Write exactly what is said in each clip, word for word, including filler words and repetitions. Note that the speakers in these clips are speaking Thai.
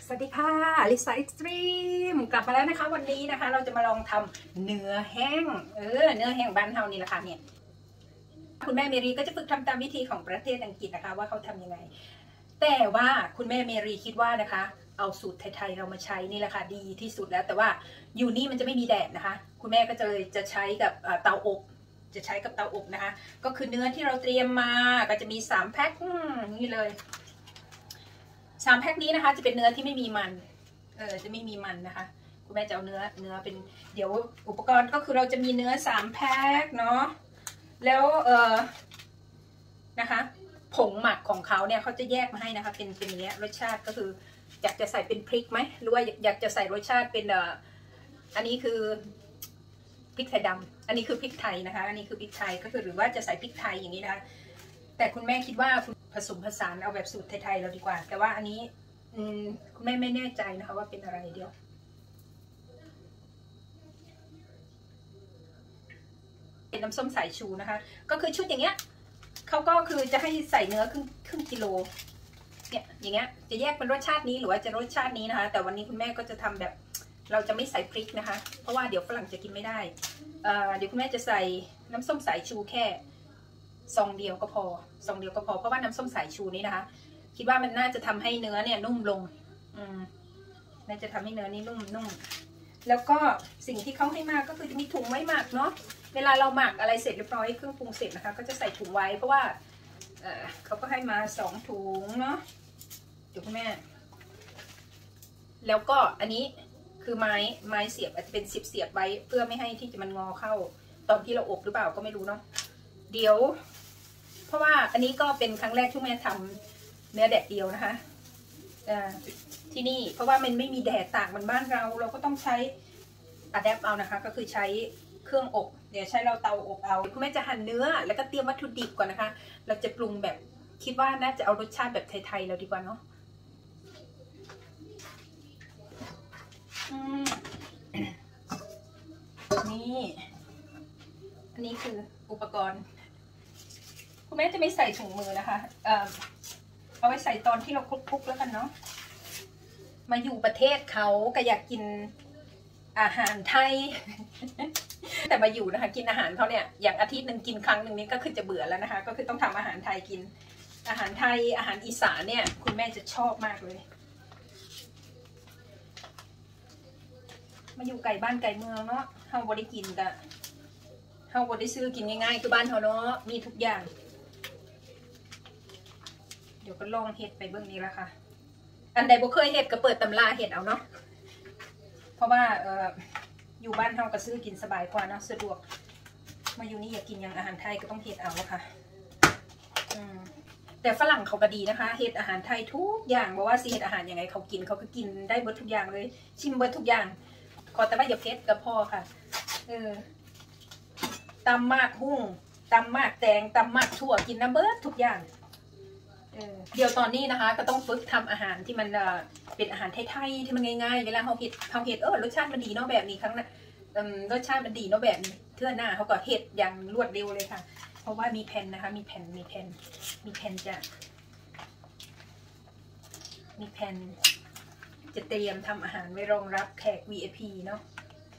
สวัสดีค่ะลิซ่าเอ็กซ์ตรีมกลับมาแล้วนะคะวันนี้นะคะเราจะมาลองทำเนื้อแห้งเออเนื้อแห้งบ้านเฮานี่แหละค่ะเนี่ยคุณแม่เมรีก็จะฝึกทำตามวิธีของประเทศอังกฤษนะคะว่าเขาทำยังไงแต่ว่าคุณแม่เมรีคิดว่านะคะเอาสูตรไทยๆเรามาใช้นี่แหละค่ะดีที่สุดแล้วแต่ว่าอยู่นี่มันจะไม่มีแดดนะคะคุณแม่ก็จะเลยจะใช้กับเตาอบจะใช้กับเตาอบนะคะก็คือเนื้อที่เราเตรียมมาก็จะมีสามแพ็คนี่เลยสามแพ็คนี้นะคะจะเป็นเนื้อที่ไม่มีมันเออจะไม่มีมันนะคะคุณแม่จะเอาเนื้อเนื้อเป็นเดี๋ยวอุปกรณ์ก็คือเราจะมีเนื้อสามแพ็คเนาะแล้วเออนะคะผงหมักของเขาเนี่ยเขาจะแยกมาให้นะคะเป็นเป็นเนี้ยรสชาติก็คืออยากจะใส่เป็นพริกไหมหรือว่าอยากจะใส่รสชาติเป็นเอ่ออันนี้คือพริกไทยดำอันนี้คือพริกไทยนะคะอันนี้คือพริกไทยก็คือหรือว่าจะใส่พริกไทยอย่างนี้นะคะแต่คุณแม่คิดว่าผสมผสานเอาแบบสูตรไทยๆเราดีกว่าแต่ว่าอันนี้คุณแม่ไม่แน่ใจนะคะว่าเป็นอะไรเดียวเป็นน้ำส้มสายชูนะคะก็คือชุดอย่างเงี้ยเขาก็คือจะให้ใส่เนื้อครึ่งครึ่งกิโลเนี่ยอย่างเงี้ยจะแยกเป็นรสชาตินี้หรือว่าจะรสชาตินี้นะคะแต่วันนี้คุณแม่ก็จะทำแบบเราจะไม่ใส่พริกนะคะเพราะว่าเดี๋ยวฝรั่งจะกินไม่ได้เดี๋ยวคุณแม่จะใส่น้ำส้มสายชูแค่ซองเดียวก็พอซองเดียวก็พอเพราะว่าน้ำส้มสายชูนี้นะคะคิดว่ามันน่าจะทำให้เนื้อเนี่ยนุ่มลงอืมน่าจะทำให้เนื้อนี่นุ่มนุ่มแล้วก็สิ่งที่เขาให้มาก็คือจะมีถุงไว้หมักเนาะเวลาเราหมักอะไรเสร็จเรียบร้อยเครื่องปรุงเสร็จนะคะก็จะใส่ถุงไว้เพราะว่าเออเขาก็ให้มาสองถุงเนาะเดี๋ยวคุณแม่แล้วก็อันนี้คือไม้ไม้เสียบอาจจะเป็นสิบเสียบไว้เพื่อไม่ให้ที่จะมันงอเข้าตอนที่เราอบหรือเปล่าก็ไม่รู้เนาะเดี๋ยวเพราะว่าอันนี้ก็เป็นครั้งแรกที่แม่ทำเนื้อแดดเดียวนะคะที่นี่เพราะว่ามันไม่มีแดดตากเหมือนบ้านเราเราก็ต้องใช้อะแดปเอานะคะก็คือใช้เครื่องอบเดี๋ยวใช้เราเตาอบเอาคุณแม่จะหั่นเนื้อแล้วก็เตรียมวัตถุดิบก่อนนะคะเราจะปรุงแบบคิดว่าน่าจะเอารสชาติแบบไทยๆเราดีกว่าเนาะนี่อันนี้คืออุปกรณ์คุณแม่จะไม่ใส่ถุงมือนะคะเอ่อเอาไว้ใส่ตอนที่เราคลุกๆแล้วกันเนาะมาอยู่ประเทศเขาก็อยากกินอาหารไทย แต่มาอยู่นะคะกินอาหารเขาเนี่ยอย่างอาทิตย์หนึ่งกินครั้งหนึ่งนี้ก็คือจะเบื่อแล้วนะคะก็คือต้องทำอาหารไทยกินอาหารไทยอาหารอีสานเนี่ยคุณแม่จะชอบมากเลยมาอยู่ไก่บ้านไก่เมืองเนาะเฮาบ่ได้กินกะเฮาบ่ได้ซื้อกินง่ายๆคือบ้านเฮาเนาะมีทุกอย่างเดี๋ยวก็ลองเห็ดไปเบื้องนี้ละค่ะอันใดบ่เคยเห็ดก็เปิดตำราเห็ดเอาเนาะเพราะว่าเอออยู่บ้านเฮาก็ซื้อกินสบายกว่าเนาะสะดวกมาอยู่นี่อยากกินอย่างอาหารไทยก็ต้องเห็ดเอาค่ะอืมแต่ฝรั่งเขาก็ดีนะคะเห็ดอาหารไทยทุกอย่างบอกว่าสิเห็ดอาหารยังไงเขากินเขาก็กินได้เบิดทุกอย่างเลยชิมเบิดทุกอย่างขอแต่ว่าอย่าเผ็ดกับพ่อค่ะเออตำมากหุ้งตำมากแตงตำมากถั่วกินน้ำเบิดทุกอย่างเออเดี๋ยวตอนนี้นะคะก็ต้องฝึกทำอาหารที่มันเป็นอาหารไทยๆที่มันง่ายๆเวลาเขาเห็ดเขาเห็ดเออรสชาติมันดีเนาะแบบนี้ครั้งนะรสชาติมันดีเนาะแบบนี้เทื่อหน้าเขาก็เห็ดอย่างรวดเร็วเลยค่ะเพราะว่ามีแผ่นนะคะมีแผ่นมีแผ่นมีแผ่นจะมีแผ่นจะเตรียมทำอาหารไว้รองรับแขก วี ไอ พี เนาะ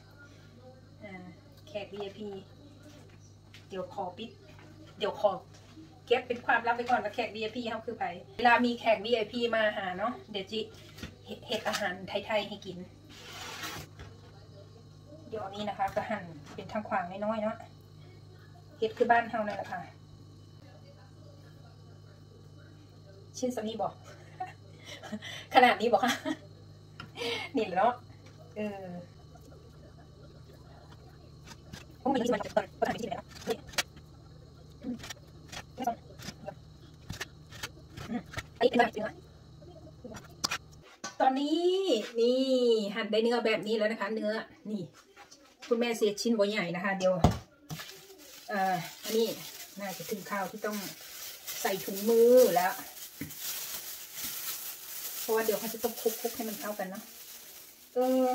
แขก วี ไอ พี เดี๋ยวขอปิดเดี๋ยวขอเก็บเป็นความลับไปก่อนว่าแขก วี ไอ พี เขาคือใครเวลามีแขก วี ไอ พี มาหาเนาะเดี๋ยวจิเห็ดอาหารไทยๆให้กินเดี๋ยวนี้นะคะก็หั่นเป็นทางขวางน้อยๆเนาะเห็ดคือบ้านเฮานั่นแหละค่ะชิ้นสำนีบอก ขนาดนี้บอกค่ะนี่แหละเนาะเออผมมีที่มาจากตอนประธานที่ไหนแล้วไอ้เป็นอะไรจริงอ่ะตอนนี้นี่หั่นได้เนื้อแบบนี้แล้วนะคะเนื้อนี่คุณแม่เสียชิ้นบ่ใหญ่นะคะเดี๋ยวเอ่ออันนี้น่าจะถึงข้าวที่ต้องใส่ถุงมือแล้วเพราะว่าเดี๋ยวเขาจะต้องคลุกๆให้มันเข้ากันเนาะเออ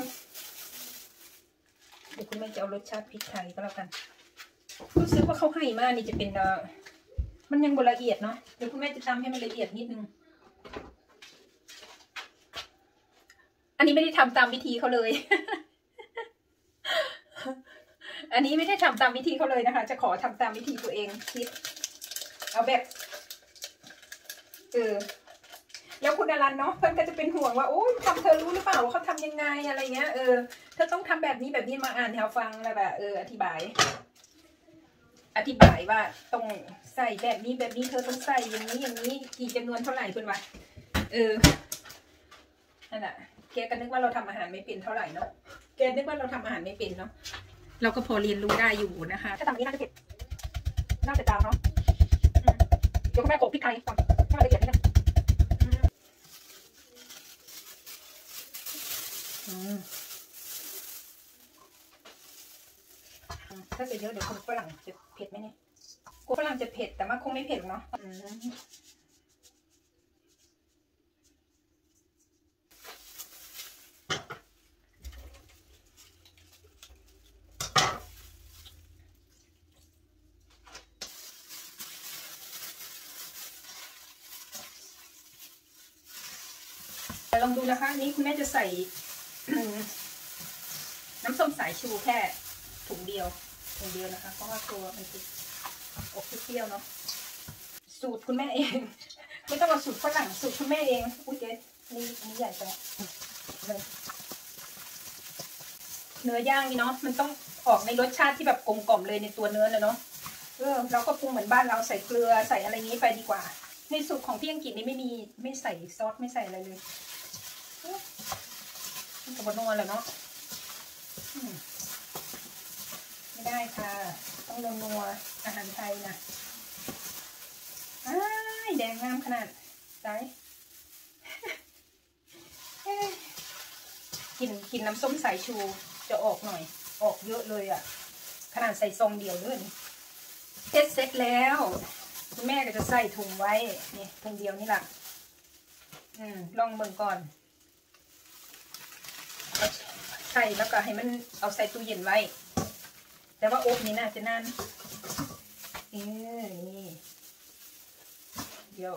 เดี๋ยวคุณแม่จะเอารสชาติพริกไทยก็แล้วกันรู้สึกว่าเขาให้มานี่จะเป็นเอ่อมันยังบละเอียดเนาะเดี๋ยวคุณแม่จะทำให้มันละเอียดนิดนึงนนี้ไม่ได้ทำตามวิธีเขาเลย อันนี้ไม่ได้ทำตามวิธีเขาเลยนะคะจะขอทำตามวิธีตัวเองคิดเอาแบบเออแล้วคุณอรันเนาะเพื่อนก็จะเป็นห่วงว่าโอ้ยทำเธอรู้หรือเปล่าว่าเขาทำยังไงอะไรเงี้ยเออเธอต้องทำแบบนี้แบบนี้มาอ่านให้เราฟังแล้วแบบเอออธิบายอธิบายว่าต้องใส่แบบนี้แบบนี้เธอต้องใส่อย่างนี้อย่างนี้กี่จำนวนเท่าไหร่เพื่อนวะเออนั่นแหละแกก็นึกว่าเราทำอาหารไม่เป็นเท่าไหร่เนาะแกนึกว่าเราทำอาหารไม่เป็นเนาะเราก็พอเรียนรู้ได้อยู่นะคะถ้าทำนี้น่าจะเผ็ดน่าจะจางเนาะเดี๋ยวคุณแม่โขลกพริกไทยก่อนให้มันละเอียดนิดนึงถ้าใส่เยอะเดี๋ยวคนฝรั่งจะเผ็ดไหมเนี่ยกูฝรั่งจะเผ็ดแต่ว่าคงไม่เผ็ดเนาะลองดูนะคะนี้คุณแม่จะใส่ น้ำส้มสายชูแค่ถุงเดียวถุงเดียวนะคะเพราะว่าตัวมันจะออกเปรี้ยวเนาะสูตรคุณแม่เองไม่ต้องเอาสูตรฝรั่งสูตรคุณแม่เองอุ้ยเจ๊นี่อันนี้ใหญ่จังเลยเนื้อย่างนี่เนาะมันต้องออกในรสชาติที่แบบกลมกล่อมเลยในตัวเนื้อเลยเนาะเออเราก็ปรุงเหมือนบ้านเราใส่เกลือใส่อะไรนี้ไปดีกว่าในสูตรของพี่อังกฤษนี่ไม่มีไม่ใส่ซอสไม่ใส่อะไรเลยกับบะนัวแหละเนาะไม่ได้ค่ะต้องนัวอาหารไทยนะอ้ายแดงงามขนาดไหนกินกินน้ำส้มสายชูจะออกหน่อยออกเยอะเลยอ่ะขนาดใส่ซองเดียวด้วยเสร็จเสร็จแล้วคุณแม่ก็จะใส่ถุงไว้นี่ถุงเดียวนี่แหละอืมลองเบิ่งก่อนใส่แล้วก็ให้มันเอาใส่ตู้เย็นไว้แต่ว่าอบนี่น่าจะนานเออนี่เดี๋ยว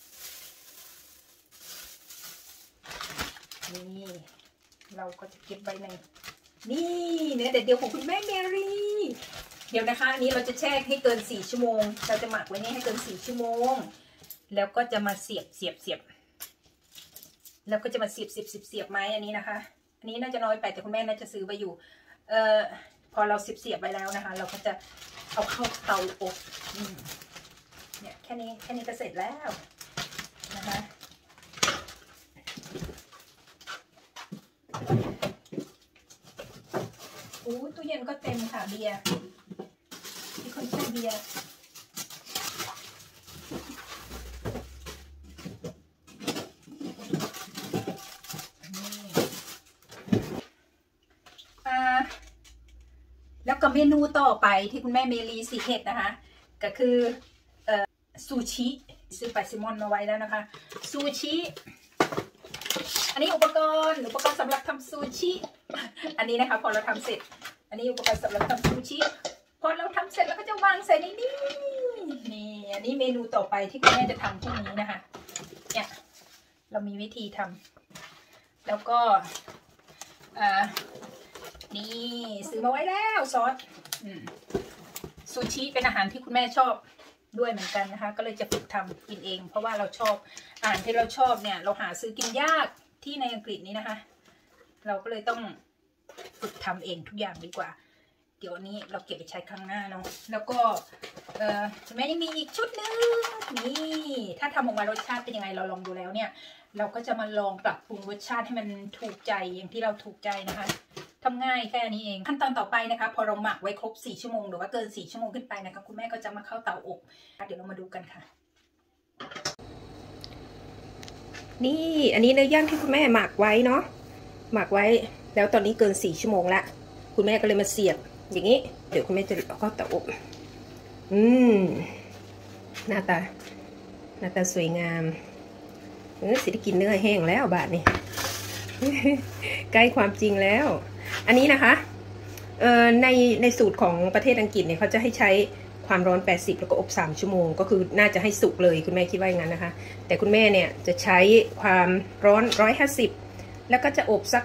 นี่เราก็จะเก็บใบหนึ่งนี่เนื้อเด็ดเดียวของคุณแม่เมรี่เดี๋ยวนะคะอันนี้เราจะแช่ให้เกินสี่ชั่วโมงเราจะหมักไว้นี่ให้เกินสี่ชั่วโมงแล้วก็จะมาเสียบเสียบเสียบแล้วก็จะมาเสียบเสียบเสียบเสียบไม้อันนี้นะคะอันนี้น่าจะน้อยไปแต่คุณแม่น่าจะซื้อไปอยู่เอ่อพอเราเสียบเสียบไปแล้วนะคะเราก็จะเอาเข้าเตาอบเนี่ยแค่นี้แค่นี้ก็เสร็จแล้วนะคะโอ้ตู้เย็นก็เต็มค่ะเบียร์มีคนใช้เบียร์แล้วก็เมนูต่อไปที่คุณแม่เมลีสีเห็ดนะคะก็คือเอ่อซูชิซื้อปลาแซลมอนมาไว้แล้วนะคะซูชิอันนี้อุปกรณ์อุปกรณ์สำหรับทำซูชิอันนี้นะคะพอเราทำเสร็จอันนี้อุปกรณ์สำหรับทำซูชิพอเราทำเสร็จแล้วก็จะวางใส่ในนี้นี่อันนี้เมนูต่อไปที่คุณแม่จะทำพรุ่งนี้นะคะเนี่ยเรามีวิธีทำแล้วก็อ่านี่ซื้อมาไว้แล้วซอสซูชิเป็นอาหารที่คุณแม่ชอบด้วยเหมือนกันนะคะก็เลยจะฝึกทำกินเองเพราะว่าเราชอบอาหารที่เราชอบเนี่ยเราหาซื้อกินยากที่ในอังกฤษนี้นะคะเราก็เลยต้องฝึกทำเองทุกอย่างดีกว่าเดี๋ยวนี้เราเก็บไปใช้ครั้งหน้าเนาะแล้วก็เออคุณแม่ยังมีอีกชุดนึงนี่ถ้าทำออกมารสชาติเป็นยังไงเราลองดูแล้วเนี่ยเราก็จะมาลองปรับปรุงรสชาติให้มันถูกใจอย่างที่เราถูกใจนะคะทำง่ายแค่นี้เองขั้นตอนต่อไปนะคะพอเราหมักไว้ครบสี่ชั่วโมงหรือว่าเกินสี่ชั่วโมงขึ้นไปนะคะคุณแม่ก็จะมาเข้าเตาอบเดี๋ยวเรามาดูกันค่ะนี่อันนี้เนื้อย่างที่คุณแม่หมักไว้เนาะหมักไว้แล้วตอนนี้เกินสี่ชั่วโมงละคุณแม่ก็เลยมาเสียบอย่างนี้เดี๋ยวคุณแม่จะเอาเข้าเตาอบอืมหน้าตาหน้าตาสวยงามเออสิได้กินเนื้อแห้งแล้วบาทนี้ ใกล้ความจริงแล้วอันนี้นะคะเอ่อในในสูตรของประเทศอังกฤษเนี่ยเขาจะให้ใช้ความร้อนแปดสิบแล้วก็อบสามชั่วโมงก็คือน่าจะให้สุกเลยคุณแม่คิดว่าอย่างนั้นนะคะแต่คุณแม่เนี่ยจะใช้ความร้อนหนึ่งร้อยห้าสิบแล้วก็จะอบสัก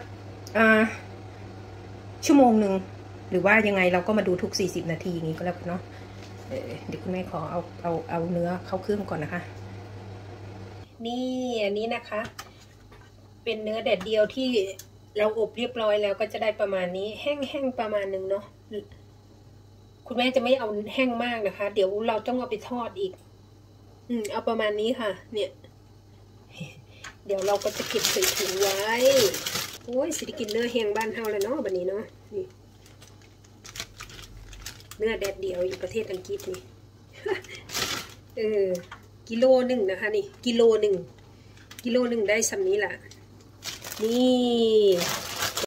ชั่วโมงหนึ่งหรือว่ายังไงเราก็มาดูทุกสี่สิบนาทีอย่างนี้ก็แล้วกันเนาะเดี๋ยวคุณแม่ขอเอาเอาเอาเนื้อเข้าเครื่องก่อนนะคะนี่อันนี้นะคะเป็นเนื้อแดดเดียวที่เราอบเรียบร้อยแล้วก็จะได้ประมาณนี้แห้งๆประมาณหนึ่งเนาะคุณแม่จะไม่เอาแห้งมากนะคะเดี๋ยวเราต้องเอาไปทอดอีกอืมเอาประมาณนี้ค่ะเนี่ยเดี๋ยวเราก็จะเก็บใส่ถุงไว้โอ้ยสิได้กินเนื้อแห้งบ้านเฮาแล้วเนาะบัดนี้เนาะนี่เนื้อแดดเดียวอยู่ประเทศอังกฤษนี่ เออกิโลหนึ่งนะคะนี่กิโลหนึ่งกิโลหนึ่งได้สำนี้แหละนี่